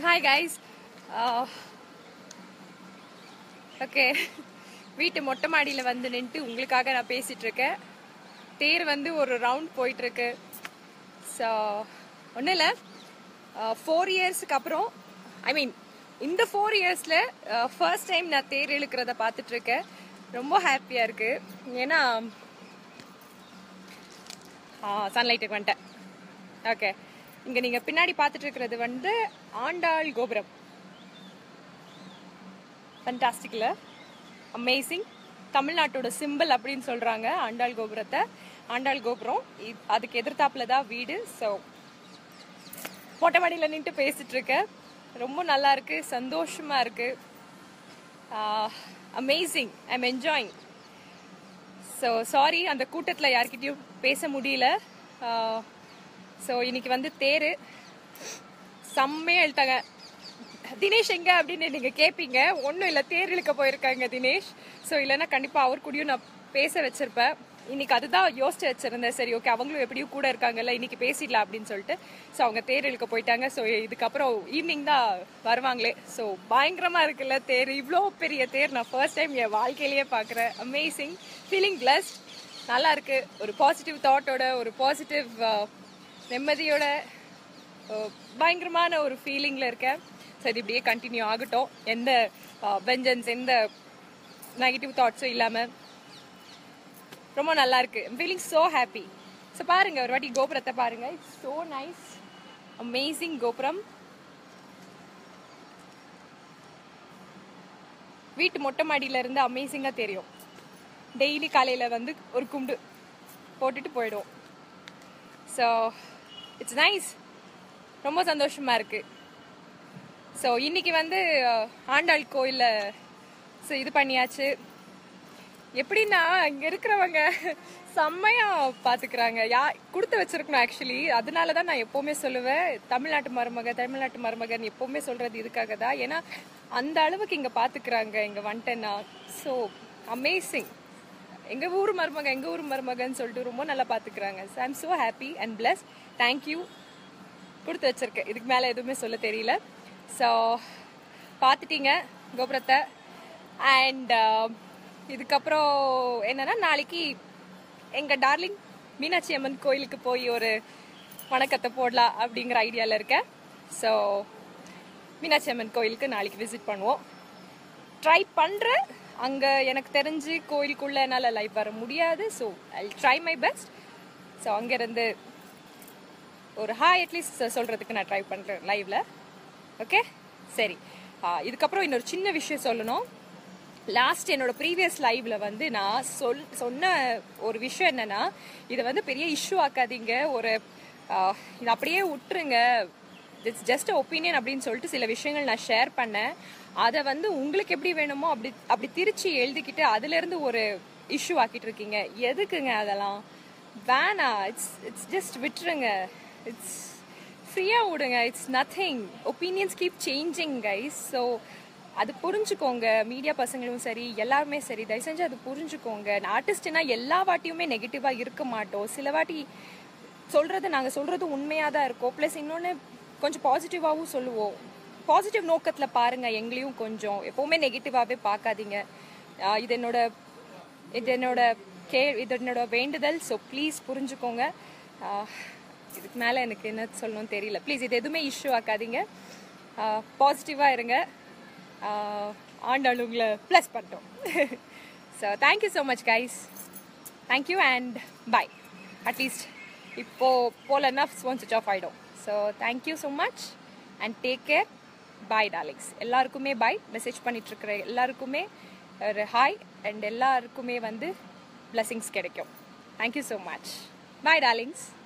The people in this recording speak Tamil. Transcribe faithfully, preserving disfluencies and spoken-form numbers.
Hi guys. Uh, okay. வீட்டு மொட்டை மாடியில் வந்து நின்று உங்களுக்காக நான் பேசிகிட்டு இருக்கேன். தேர் வந்து ஒரு ரவுண்ட் போயிட்டுருக்கு. ஸோ ஒன்றும் இல்லை, ஃபோர் இயர்ஸுக்கு அப்புறம் ஐ மீன் இந்த ஃபோர் இயர்ஸில் ஃபர்ஸ்ட் டைம் நான் தேர் இழுக்கிறத பார்த்துட்ருக்கேன். ரொம்ப ஹாப்பியாக இருக்குது. ஏன்னா சன்லைட்டுக்கு வந்துட்டேன். ஓகே, இங்கே நீங்கள் பின்னாடி பார்த்துட்டு இருக்கிறது வந்து ஆண்டாள் கோபுரம். ஃபண்டாஸ்டிக்ல, அமேசிங். தமிழ்நாட்டோட சிம்பிள் அப்படின்னு சொல்கிறாங்க ஆண்டாள் கோபுரத்தை. ஆண்டாள் கோபுரம் அதுக்கு எதிர்த்தாப்புல தான் வீடு. ஸோ மொட்டை மாடியில் நின்று பேசிட்டு இருக்கேன். ரொம்ப நல்லா இருக்கு, சந்தோஷமா இருக்கு. Amazing, I am enjoying. So sorry, அந்த கூட்டத்தில் யார்கிட்டையும் பேச முடியல. ஸோ இன்னைக்கு வந்து தேர் செம்மையாக எழுத்தாங்க. தினேஷ் எங்க அப்படின்னு நீங்கள் கேட்பீங்க. ஒன்றும் இல்லை, தேர் இழுக்க போயிருக்காங்க தினேஷ். ஸோ இல்லைன்னா கண்டிப்பாக அவர் கூடயும் நான் பேச வச்சிருப்பேன். இன்னைக்கு அதுதான் யோசிச்சு வச்சிருந்தேன். சரி ஓகே, அவங்களும் எப்படியும் கூட இருக்காங்கல்ல, இன்னைக்கு பேசிடலாம் அப்படின்னு சொல்லிட்டு. ஸோ அவங்க தேர் இழுக்க போயிட்டாங்க. ஸோ இதுக்கப்புறம் ஈவினிங் தான் வருவாங்களே. ஸோ பயங்கரமாக இருக்குல்ல தேர், இவ்வளோ பெரிய தேர் நான் ஃபர்ஸ்ட் டைம் என் வாழ்க்கையிலேயே பார்க்குறேன். Amazing, feeling blessed. நல்லா இருக்கு. ஒரு பாசிட்டிவ் தாட்டோட, ஒரு பாசிட்டிவ் நிம்மதியோட, பயங்கரமான ஒரு ஃபீலிங்கில் இருக்கேன். ஸோ இது இப்படியே கண்டினியூ ஆகட்டும். எந்த வெஞ்சன்ஸ், எந்த நெகட்டிவ் தாட்ஸும் இல்லாமல் ரொம்ப நல்லா இருக்கு. I'm feeling so happy. So பாருங்க, ஒரு வாட்டி கோபுரத்தை பாருங்க. இட்ஸ் ஸோ நைஸ், அமேசிங் கோபுரம். வீட்டு மொட்டை மாடியில இருந்து அமேசிங்காக தெரியும். டெய்லி காலையில் வந்து ஒரு குண்டு போட்டுட்டு போயிடுவோம். ஸோ இட்ஸ் நைஸ், ரொம்ப சந்தோஷமா இருக்கு. ஸோ இன்னைக்கு வந்து ஆண்டாள் கோயிலில் ஸோ இது பண்ணியாச்சு. எப்படின்னா இங்கே இருக்கிறவங்க செம்மையாக பார்த்துக்கிறாங்க. யா கொடுத்து வச்சிருக்கணும் ஆக்சுவலி. அதனால தான் நான் எப்போவுமே சொல்லுவேன், தமிழ்நாட்டு மருமக தமிழ்நாட்டு மருமகன் எப்போவுமே சொல்கிறது இதுக்காக தான். ஏன்னா அந்த அளவுக்கு இங்கே பார்த்துக்கிறாங்க இங்கே வந்துட்டேன்னா. So amazing. எங்கள் ஊர் மருமக எங்கள் ஊர் மருமகன்னு சொல்லிட்டு ரொம்ப நல்லா பார்த்துக்கிறாங்க. So I am so happy and bless. Thank you. கொடுத்து வச்சிருக்கேன், இதுக்கு மேலே எதுவுமே சொல்ல தெரியல. ஸோ பார்த்துட்டீங்க கோபுரத்தை. அண்ட் இதுக்கப்புறம் என்னன்னா, நாளைக்கு எங்கள் டார்லிங் மீனாட்சி அம்மன் கோயிலுக்கு போய் ஒரு வணக்கத்தை போடலாம் அப்படிங்கிற ஐடியாவில் இருக்கேன். ஸோ மீனாட்சி அம்மன் கோயிலுக்கு நாளைக்கு விசிட் பண்ணுவோம். ட்ரை பண்ணுறேன். அங்கே எனக்கு தெரிஞ்சு கோயிலுக்குள்ளே என்னால் லைவ் வர முடியாது. So I try my best. So அங்கேருந்து ஒரு ஹாய் அட்லீஸ்ட் சொல்கிறதுக்கு நான் ட்ரை பண்ணுறேன் லைவில். ஓகே, சரி. இதுக்கப்புறம் இன்னொரு சின்ன விஷயம் சொல்லணும். லாஸ்ட் என்னோட ப்ரீவியஸ் லைவ்ல வந்து நான் சொல் சொன்ன ஒரு விஷயம் என்னன்னா, இதை வந்து பெரிய இஷ்யூ ஆக்காதீங்க, ஒரு இதை அப்படியே விட்டுருங்க, இட்ஸ் ஜஸ்ட் ஒப்பீனியன் அப்படின்னு சொல்லிட்டு சில விஷயங்கள் நான் ஷேர் பண்ணேன். அதை வந்து உங்களுக்கு எப்படி வேணுமோ அப்படி அப்படி திருச்சி எழுதிக்கிட்டு அதுலேருந்து ஒரு இஷ்யூ ஆக்கிட்டு இருக்கீங்க. எதுக்குங்க அதெல்லாம்? வேணா. இட்ஸ் இட்ஸ் ஜஸ்ட் விட்டுருங்க. இட்ஸ் ஃப்ரீயாக விடுங்க. It's nothing. Opinions keep changing guys. So அது புரிஞ்சுக்கோங்க. மீடியா பசங்களும் சரி, எல்லாருமே சரி, தயவு செஞ்சு அது புரிஞ்சுக்கோங்க. ஆர்டிஸ்ட்னா எல்லா வாட்டியுமே நெகட்டிவாக இருக்க மாட்டோம். சில வாட்டி சொல்கிறது நாங்கள் சொல்கிறது உண்மையாக தான் இருக்கும். ப்ளஸ் இன்னொன்று கொஞ்சம் பாசிட்டிவாகவும் சொல்லுவோம். பாசிட்டிவ் நோக்கத்தில் பாருங்கள் எங்களையும். கொஞ்சம் எப்போவுமே நெகட்டிவாகவே பார்க்காதீங்க. இது என்னோட இது என்னோட கே இது என்னோட வேண்டுதல். ஸோ ப்ளீஸ் புரிஞ்சுக்கோங்க. இதுக்கு மேலே எனக்கு என்ன சொல்லணும்னு தெரியல. ப்ளீஸ் இது எதுவுமே இஷ்யூ ஆக்காதீங்க. பாசிட்டிவாக இருங்க. ஆண்டாள் உங்களை ப்ளஸ் பண்ணிட்டோம். So thank you so much guys. Thank you and bye. At least இப்போது போலன்னா ஃபோன் சுவிச் ஆஃப் ஆகிடும். So thank you so much and take care. Bye darlings. எல்லாருக்குமே பாய். மெசேஜ் பண்ணிகிட்ருக்கிற எல்லாருக்குமே ஒரு ஹாய். அண்ட் எல்லாருக்குமே வந்து பிளெஸிங்ஸ் கிடைக்கும். Thank you so much. Bye darlings.